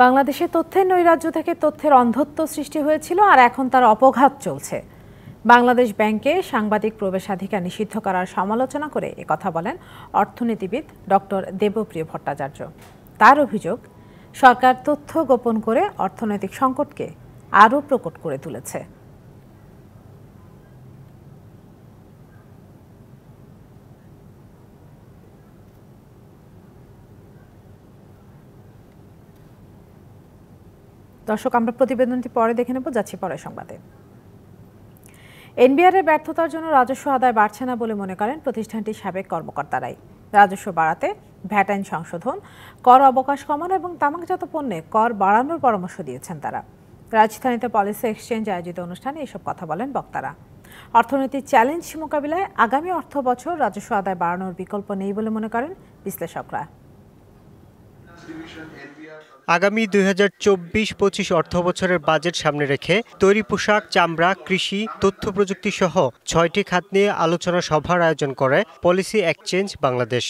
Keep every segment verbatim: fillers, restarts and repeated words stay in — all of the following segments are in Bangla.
বাংলাদেশে তথ্যের নৈরাজ্য থেকে তথ্যের অন্ধত্ব সৃষ্টি হয়েছিল, আর এখন তার অপঘাত চলছে। বাংলাদেশ ব্যাংকে সাংবাদিক প্রবেশাধিকার নিষিদ্ধ করার সমালোচনা করে একথা বলেন অর্থনীতিবিদ ডক্টর দেবপ্রিয় ভট্টাচার্য। তার অভিযোগ, সরকার তথ্য গোপন করে অর্থনৈতিক সংকটকে আরও প্রকট করে তুলেছে। দর্শক, আমরা প্রতিবেদনটি পরে দেখে নেব, যাচ্ছি পরের সংবাদে। এনবিআর এর ব্যর্থতার জন্য রাজস্ব আদায় বাড়ছে না বলে মনে করেন প্রতিষ্ঠানটির সাবেক কর্মকর্তারাই। রাজস্ব বাড়াতে ভ্যাট আইন সংশোধন, কর অবকাশ কমানো এবং তামাকজাত পণ্যে কর বাড়ানোর পরামর্শ দিয়েছেন তারা। রাজধানীতে পলিসি এক্সচেঞ্জ আয়োজিত অনুষ্ঠানে এসব কথা বলেন বক্তারা। অর্থনৈতিক চ্যালেঞ্জ মোকাবিলায় আগামী অর্থ বছর রাজস্ব আদায় বাড়ানোর বিকল্প নেই বলে মনে করেন বিশ্লেষকরা। আগামী দুই হাজার চব্বিশ পঁচিশ অর্থ বছরের বাজেট সামনে রেখে তৈরি পোশাক, চামড়া, কৃষি, তথ্য প্রযুক্তি সহ ছয়টি খাত নিয়ে আলোচনা সভার আয়োজন করে পলিসি এক্সচেঞ্জ বাংলাদেশ।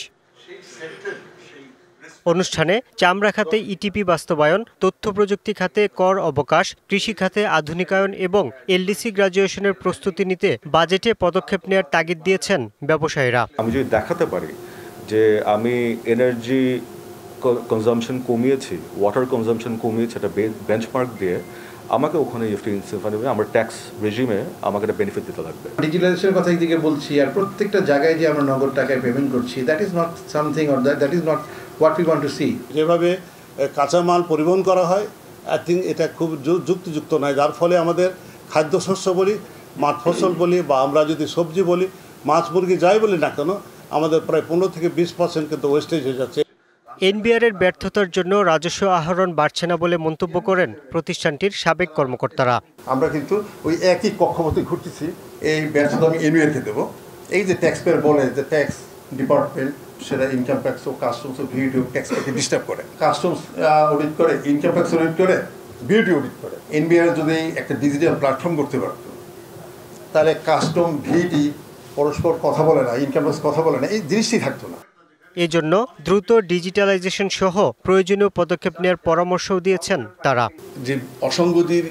অনুষ্ঠানে চামড়া খাতে ইটিপি বাস্তবায়ন, তথ্য প্রযুক্তি খাতে কর অবকাশ, কৃষি খাতে আধুনিকায়ন এবং এলডিসি গ্রাজুয়েশনের প্রস্তুতি নিতে বাজেটে পদক্ষেপ নেওয়ার তাগিদ দিয়েছেন ব্যবসায়ীরা। আমি যদি দেখাতে পারি যে আমি এনার্জি কনজাম্পশন কমিয়েছি, ওয়াটার কনজাম্পশন কমিয়েছি, একটা বেঞ্চমার্ক দিয়ে আমাকে ওখানে আমার ট্যাক্স রেজিমে আমাকে একটা বেনিফিট দিতে লাগবে। ডিজিটালাইজেশনের কথা একদিকে বলছি, আর প্রত্যেকটা জায়গায় যে আমরা নগদ টাকায় পেমেন্ট করছি, that is not something or that that is not what we want to see. যেভাবে কাঁচামাল পরিবহন করা হয়, আই থিঙ্ক এটা খুব যুক্তিযুক্ত নয়। যার ফলে আমাদের খাদ্যশস্য বলি, মাঠ ফসল বলি, বা আমরা যদি সবজি বলি, মাছ মুরগি যাই বলি না কেন, আমাদের প্রায় পনেরো থেকে বিশ পার্সেন্ট কিন্তু ওয়েস্টেজ হয়ে যাচ্ছে। এনবিআর এর ব্যর্থতার জন্য রাজস্ব আহরণ বাড়ছে না বলে মন্তব্য করেন প্রতিষ্ঠানটির সাবেক কর্মকর্তারা। আমরা কিন্তু ওই একই কক্ষপথে ঘুরতেছি, এই ব্যর্থতা আমি এনবিআর কে দেবো। এই যে ট্যাক্স পেয়ার বলে যে ট্যাক্স ডিপার্টমেন্ট, সেটা ইনকাম ট্যাক্স ও কাস্টমস ও ভিউটি ট্যাক্সকে ডিস্টার্ব করে, কাস্টমস অডিট করে, ইনকাম ট্যাক্স অডিট করে, ভিউটি অডিট করে। এনবিআর যদি একটা ডিজিটাল প্ল্যাটফর্ম করতে পারতো, তাহলে কাস্টম ভিউটি পরস্পর কথা বলে না, ইনকাম ট্যাক্স কথা বলে না, এই জিনিসই থাকতো না। এজন্য দ্রুত ডিজিটালাইজেশন সহ প্রয়োজনীয় পদক্ষেপ নেওয়ার পরামর্শও দিয়েছেন তারা। যে অসঙ্গতির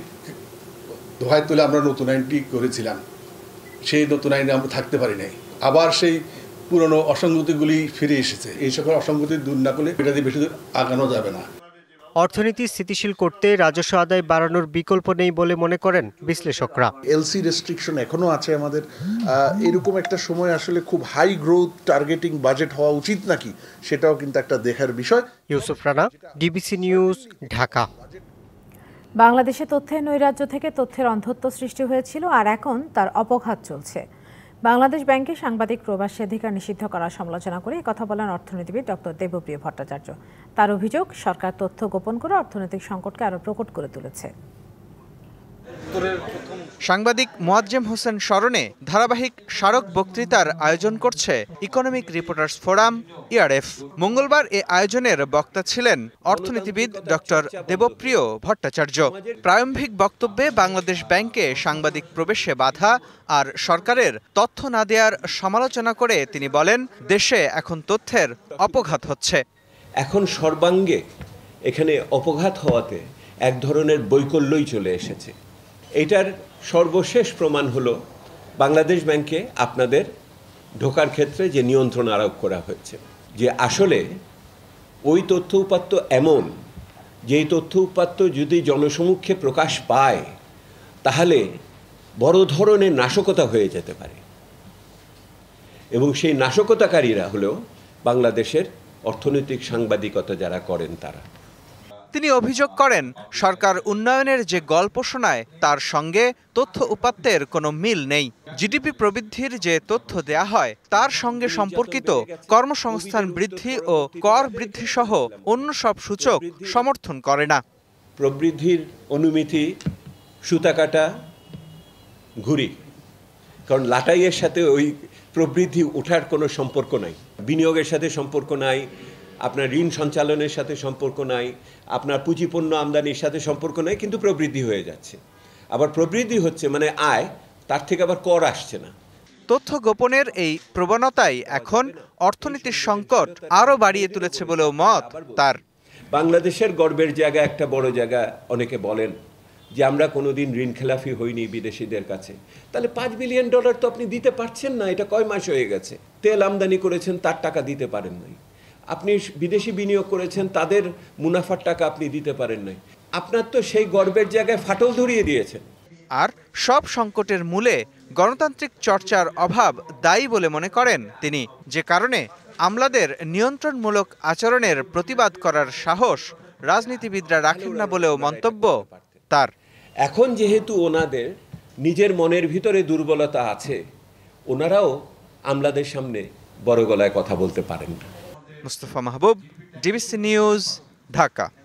দোহাই তুলে আমরা নতুন আইনটি করেছিলাম, সেই নতুন আইনে আমরা থাকতে পারি নাই, আবার সেই পুরনো অসঙ্গতিগুলি ফিরে এসেছে। এই সকল অসঙ্গতি দূর না করলে এটা দিয়ে বেশি দূর আগানো যাবে না। অর্থনীতি স্থিতিশীল করতে রাজস্ব আদায় বাড়ানোর বিকল্প নেই বলে মনে করেন বিশ্লেষকরা। এলসি রেস্ট্রিকশন এখনো আছে আমাদের। এরকম একটা সময় আসলে খুব হাই গ্রোথ টার্গেটিং বাজেট হওয়া উচিত নাকি, সেটাও কিন্তু একটা দেখার বিষয়। Yusuf Rana, DBC news, Dhaka. বাংলাদেশে তথ্যের নৈরাজ্য থেকে তথ্যের অন্ধত্ব সৃষ্টি হয়েছিল, আর এখন তার অপঘাত চলছে। বাংলাদেশ ব্যাংকে সাংবাদিক প্রবেশাধিকার নিষিদ্ধ করার সমালোচনা করে একথা বলেন অর্থনীতিবিদ ডক্টর দেবপ্রিয় ভট্টাচার্য। তার অভিযোগ, সরকার তথ্য গোপন করে অর্থনৈতিক সংকটকে আরও প্রকট করে তুলেছে। সাংবাদিক মোয়াজ্জেম হোসেন স্মরণে ধারাবাহিক স্মারক বক্তৃতার আয়োজন করছে ইকোনমিক রিপোর্টার্স ফোরাম ইআরএফ। মঙ্গলবার এ আয়োজনের বক্তা ছিলেন অর্থনীতিবিদ ডক্টর দেবপ্রিয় ভট্টাচার্য। প্রারম্ভিক বক্তব্যে বাংলাদেশ ব্যাংকে সাংবাদিক প্রবেশে বাধা আর সরকারের তথ্য না দেওয়ার সমালোচনা করে তিনি বলেন, দেশে এখন তথ্যের অপঘাত হচ্ছে। এখন সর্বাঙ্গে এখানে অপঘাত হওয়াতে এক ধরনের বৈকল্যই চলে এসেছে। এটার সর্বশেষ প্রমাণ হলো বাংলাদেশ ব্যাংকে আপনাদের ঢোকার ক্ষেত্রে যে নিয়ন্ত্রণ আরোপ করা হয়েছে, যে আসলে ওই তথ্য উপাত্ত এমন, যেই তথ্য উপাত্ত যদি জনসমক্ষে প্রকাশ পায় তাহলে বড় ধরনের নাশকতা হয়ে যেতে পারে, এবং সেই নাশকতাকারীরা হলেও বাংলাদেশের অর্থনৈতিক সাংবাদিকতা যারা করেন তারা। তিনি অভিযোগ করেন, সরকার উন্নয়নের যে গল্প শোনায় তার সঙ্গে তথ্য উপাত্তের কোনো মিল নেই। জিডিপি প্রবৃদ্ধির যে তথ্য দেয়া হয় তার সঙ্গে সম্পর্কিত কর্মসংস্থান বৃদ্ধি ও কর বৃদ্ধি সহ অন্য সব সূচক সমর্থন করে না। প্রবৃদ্ধির অনুমিতি সুতাকাটা ঘুরি, কারণ লাটাইয়ের সাথে ওই প্রবৃদ্ধি ওঠার কোনো সম্পর্ক নাই, বিনিয়োগের সাথে সম্পর্ক নাই, আপনার ঋণ সঞ্চালনের সাথে সম্পর্ক নাই, আপনার পুঁজিপণ্য আমদানির সাথে সম্পর্ক নাই, কিন্তু প্রবৃদ্ধি হয়ে যাচ্ছে। আবার প্রবৃদ্ধি হচ্ছে মানে আয়, তার থেকে আবার কর আসছে না। তথ্য গোপনের এই প্রবণতাই এখন অর্থনীতির সংকট আরও বাড়িয়ে তুলেছে বলেও মত তার। বাংলাদেশের গর্বের জায়গা, একটা বড় জায়গা অনেকে বলেন যে আমরা কোনোদিন ঋণ খেলাফি হইনি বিদেশিদের কাছে। তাহলে পাঁচ বিলিয়ন ডলার তো আপনি দিতে পারছেন না, এটা কয় মাস হয়ে গেছে। তেল আমদানি করেছেন, তার টাকা দিতে পারেন নাই। আপনি বিদেশি বিনিয়োগ করেছেন, তাদের মুনাফার টাকা আপনি দিতে পারেন নাই। আপনার তো সেই গর্বের জায়গায় ফাটল ধরিয়ে দিয়েছেন। আর সব সংকটের মূলে গণতান্ত্রিক চর্চার অভাব দায়ী বলে মনে করেন তিনি, যে কারণে আমলাদের নিয়ন্ত্রণমূলক আচরণের প্রতিবাদ করার সাহস রাজনীতিবিদরা রাখেন না বলেও মন্তব্য তার। এখন যেহেতু ওনাদের নিজের মনের ভিতরে দুর্বলতা আছে, ওনারাও আমলাদের সামনে বড় গলায় কথা বলতে পারেন না। Mustafa Mahbub, DBC news, Dhaka.